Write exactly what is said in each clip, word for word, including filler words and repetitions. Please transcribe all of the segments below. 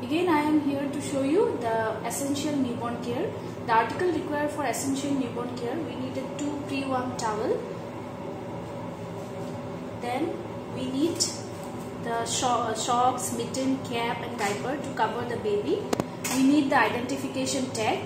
Again, I am here to show you the essential newborn care. The article required for essential newborn care, we needed two pre-warm towel. Then we need the socks, mitten, cap and diaper to cover the baby. We need the identification tag.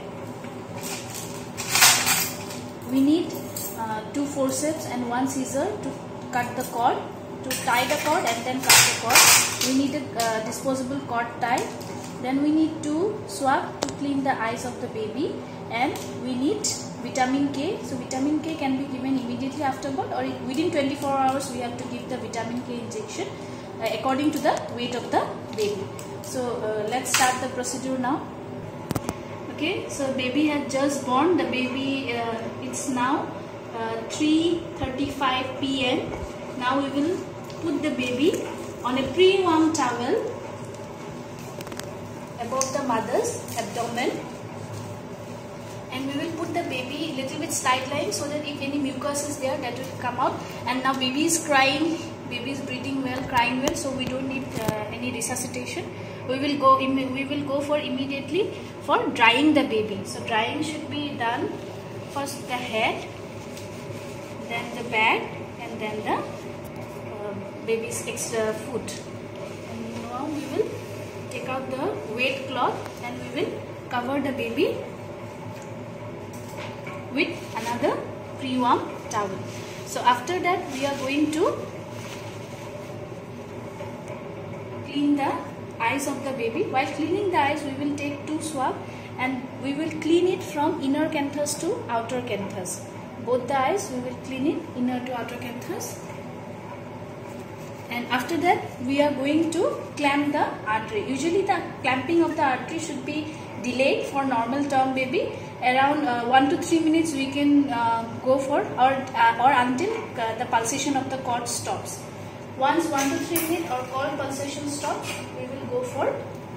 We need uh, two forceps and one scissor to cut the cord, to tie the cord and then cut the cord. We need a uh, disposable cord tie. Then we need two swab to clean the eyes of the baby, and we need vitamin K. So vitamin K can be given immediately after birth, or within twenty-four hours we have to give the vitamin K injection uh, according to the weight of the baby. So uh, let's start the procedure now. Okay, so baby has just born. The baby, uh, it's now uh, three thirty-five p m Now we will put the baby on a pre-warm towel above the mother's abdomen, and we will put the baby little bit sideline so that if any mucus is there, that will come out. And now baby is crying, baby is breathing well, crying well, so we don't need uh, any resuscitation. We will go we will go for immediately for drying the baby. So drying should be done first the head, then the back, and then the uh, baby's extra foot. And now we will take out the wet cloth and we will cover the baby with another pre-warm towel. So after that we are going to clean the eyes of the baby. While cleaning the eyes, we will take two swab and we will clean it from inner canthus to outer canthus. Both the eyes we will clean it inner to outer canthus. And after that we are going to clamp the artery. Usually the clamping of the artery should be delayed for normal term baby. Around uh, one to three minutes we can uh, go for, or, uh, or until uh, the pulsation of the cord stops. Once one to three minutes or cord pulsation stops, we will go for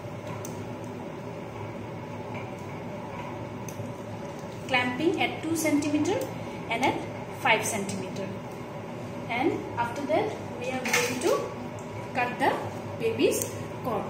clamping at two centimeter and at five centimeter. And after that we are going to cut the baby's cord.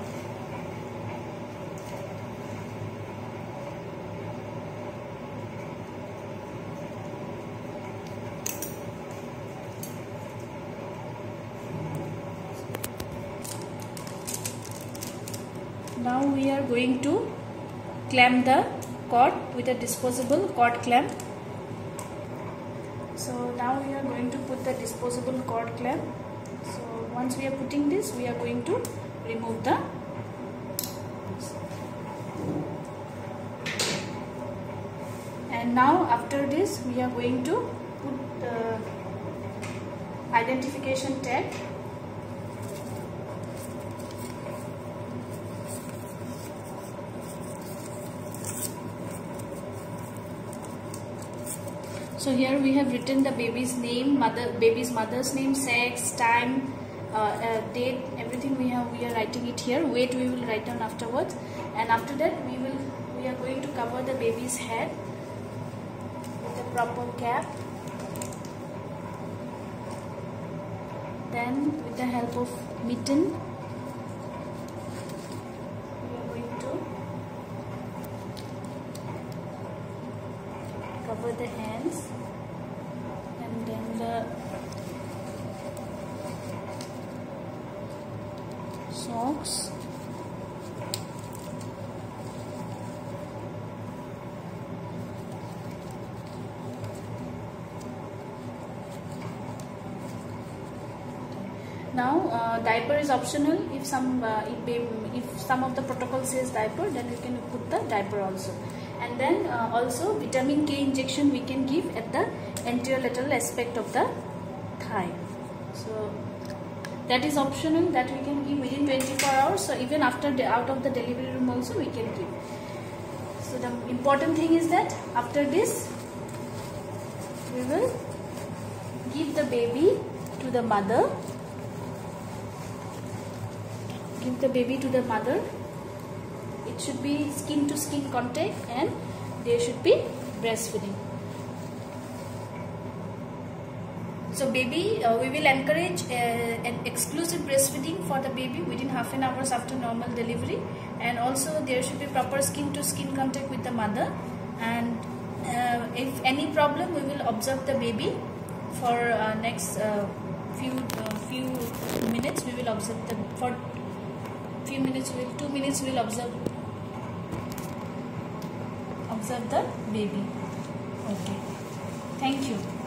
Now we are going to clamp the cord with a disposable cord clamp. So now we are going to put the disposable cord clamp. So once we are putting this, we are going to remove the and now after this we are going to put the identification tag. So here we have written the baby's name, mother, baby's mother's name, sex, time, uh, uh, date, everything we have. We are writing it here. Weight we will write down afterwards. And after that we will we are going to cover the baby's head with a proper cap. Then with the help of mitten, we are going to cover the hands, and then the socks, now uh, diaper is optional. If some uh, if, if some of the protocol says diaper, then you can put the diaper also. And then uh, also vitamin K injection we can give at the anterior lateral aspect of the thigh. So that is optional, that we can give within twenty-four hours. So even after the, out of the delivery room also we can give. So the important thing is that after this we will give the baby to the mother. Give the baby to the mother. It should be skin to skin contact and there should be breastfeeding. So baby, uh, we will encourage uh, an exclusive breastfeeding for the baby within half an hour after normal delivery, and also there should be proper skin to skin contact with the mother. And uh, if any problem, we will observe the baby for uh, next uh, few uh, few minutes. We will observe the for few minutes. We will two minutes. We will observe observe the baby. Okay. Thank you.